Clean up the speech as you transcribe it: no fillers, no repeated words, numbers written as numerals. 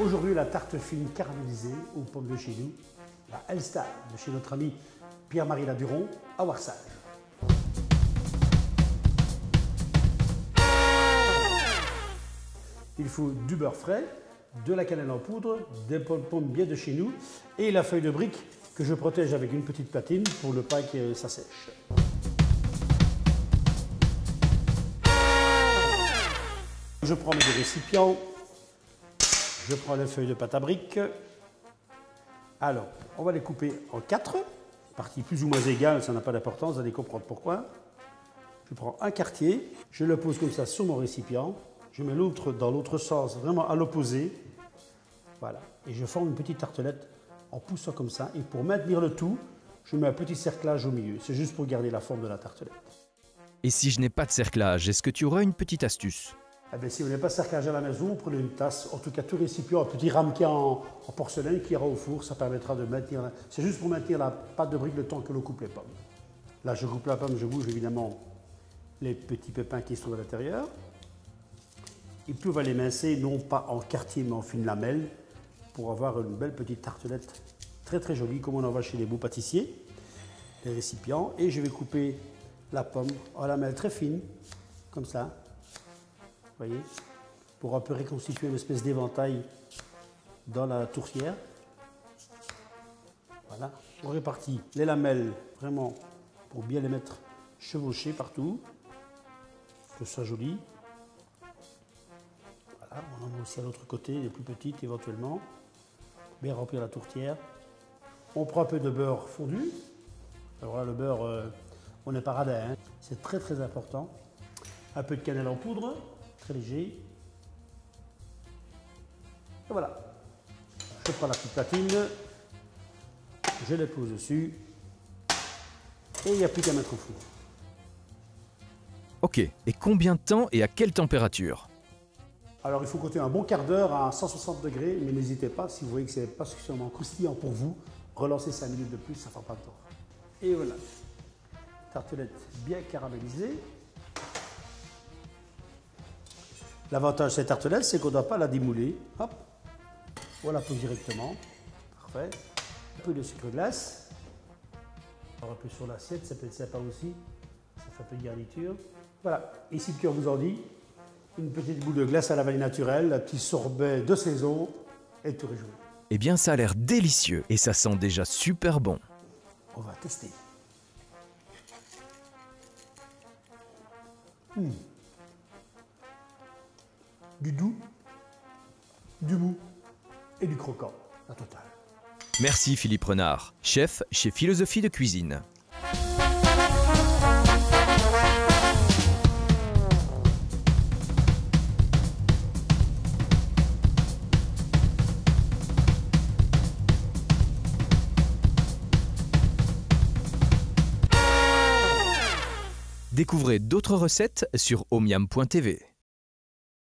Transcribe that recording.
Aujourd'hui, la tarte fine caramélisée aux pommes de chez nous, la Elstar de chez notre ami Pierre-Marie Laduron à Warsage. Il faut du beurre frais, de la cannelle en poudre, des pommes bien de chez nous et la feuille de brique que je protège avec une petite platine pour ne pas que ça sèche. Je prends mes deux récipients, je prends les feuilles de pâte à brique. Alors, on va les couper en 4 parties plus ou moins égales, ça n'a pas d'importance, vous allez comprendre pourquoi. Je prends un quartier, je le pose comme ça sur mon récipient, je mets l'autre dans l'autre sens, vraiment à l'opposé. Voilà, et je forme une petite tartelette en poussant comme ça. Et pour maintenir le tout, je mets un petit cerclage au milieu. C'est juste pour garder la forme de la tartelette. Et si je n'ai pas de cerclage, est-ce que tu auras une petite astuce? Eh bien, si vous n'avez pas de cerclage à la maison, prenez une tasse, en tout cas tout récipient, un petit ramequin en porcelaine qui ira au four, ça permettra de maintenir... C'est juste pour maintenir la pâte de brique le temps que l'on coupe les pommes. Là, je coupe la pomme, je bouge évidemment les petits pépins qui sont à l'intérieur. Et puis on va les mincer, non pas en quartier, mais en fines lamelles, pour avoir une belle petite tartelette très très jolie, comme on en voit chez les beaux pâtissiers, les récipients. Et je vais couper la pomme en lamelles très fines, comme ça. Vous voyez, pour un peu reconstituer une espèce d'éventail dans la tourtière. Voilà, on répartit les lamelles vraiment pour bien les mettre chevauchées partout, que ce soit joli. Voilà, on en met aussi à l'autre côté, les plus petites éventuellement. Bien remplir la tourtière. On prend un peu de beurre fondu. Alors là, le beurre, on n'est pas radin, hein. C'est très très important. Un peu de cannelle en poudre. Très léger. Et voilà. Je prends la petite platine, je les pose dessus et il n'y a plus qu'à mettre au four. Ok, et combien de temps et à quelle température? Alors il faut compter un bon quart d'heure à 160 degrés, mais n'hésitez pas, si vous voyez que ce n'est pas suffisamment croustillant pour vous, relancez 5 minutes de plus, ça ne fera pas de temps. Et voilà, tartelette bien caramélisée. L'avantage de cette tartelette, c'est qu'on ne doit pas la démouler. Hop, on la pose directement. Parfait. Un peu de sucre glace. Un peu sur l'assiette, ça peut être sympa aussi. Ça fait un peu de garniture. Voilà. Et si le cœur vous en dit, une petite boule de glace à la vanille naturelle, un petit sorbet de saison et tout réjouir. Eh bien, ça a l'air délicieux et ça sent déjà super bon. On va tester. Du doux, du mou et du croquant, la totale. Merci Philippe Renard, chef chez Philosophie de Cuisine. Découvrez d'autres recettes sur omiam.tv.